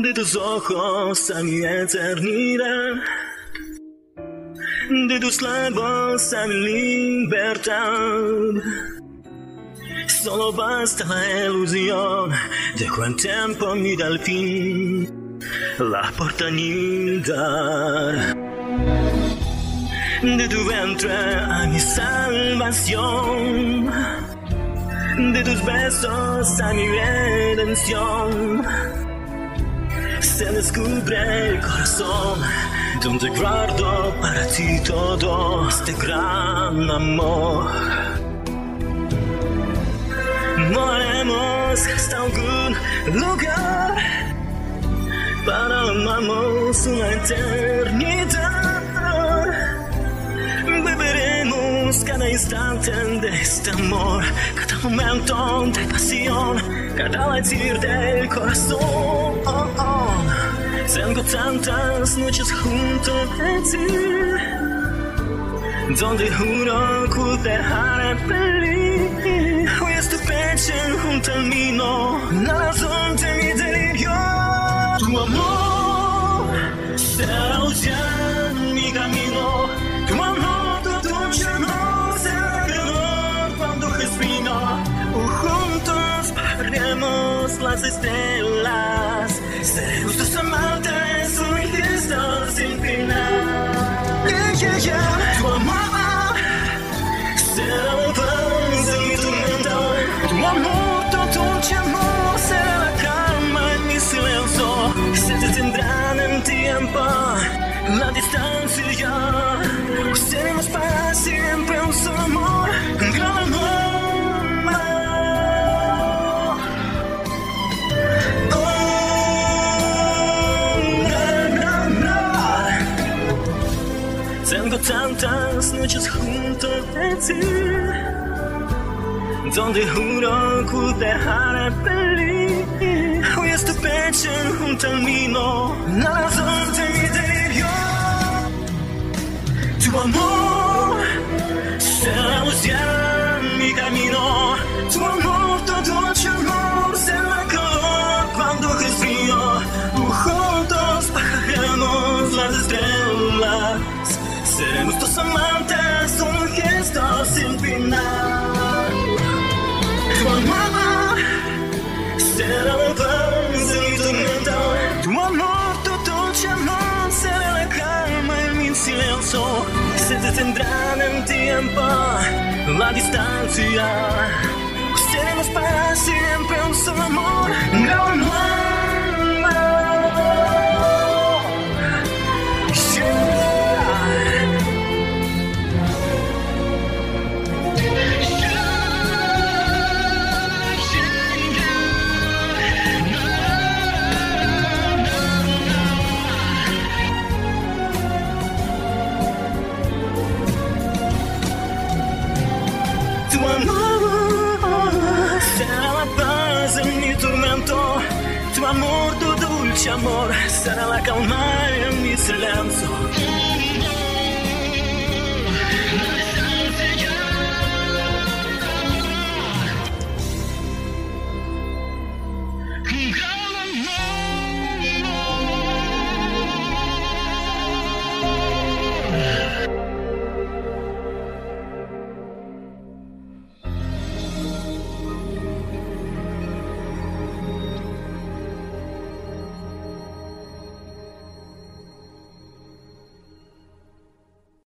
de tus ojos a mi eternidad, de tus labios a mi libertad. Solo basta la ilusión, dejo en tiempo mi delfín, la oportunidad de tu vientre a mi salvación, de tus besos a mi redención. Se descubre el corazón donde guardo para ti todo este gran amor. Volaremos hasta algún lugar para amarnos una eternidad. Beberemos cada instante de este amor, cada momento de pasión, cada latir del corazón. Tengo tantas noches junto a ti, donde juro que te haré feliz. Hoy es tu pecho junto al mío, la razón de mi delirio. Tu amor será la luz en mi camino. Tu amor, tu dulce amor será el calor cuando respiro. Juntos bajaremos las estrellas. Seremos tus amantes, un gesto sin final. Tu amor será la paz en mi tormenta. Tu amor, tu dulce amor será la calma en mi silencio. Se detendrán en tiempo la distancia. Seremos para siempre un solo amor, un gran amor. Tengo tantas noches junto a ti, donde juro que te haré feliz. Hoy es tu pecho junto al mío, la razón de mi delirio. Tu amor será la luz en mi camino. Tu amor, tu dulce amor será el calor cuando respiro. Juntos bajaremos las estrellas. Seremos tus amantes, un gesto sin final. Tu amor será la paz en mi tormenta. Tu amor, tu dulce amor será la calma en mi silencio. Se detendrán en tiempo la distancia. Seremos para siempre un solo amor, un gran amor. Tu amor será la paz en mi tormento. Tu amor, tu dulce amor será la calma en mi silencio.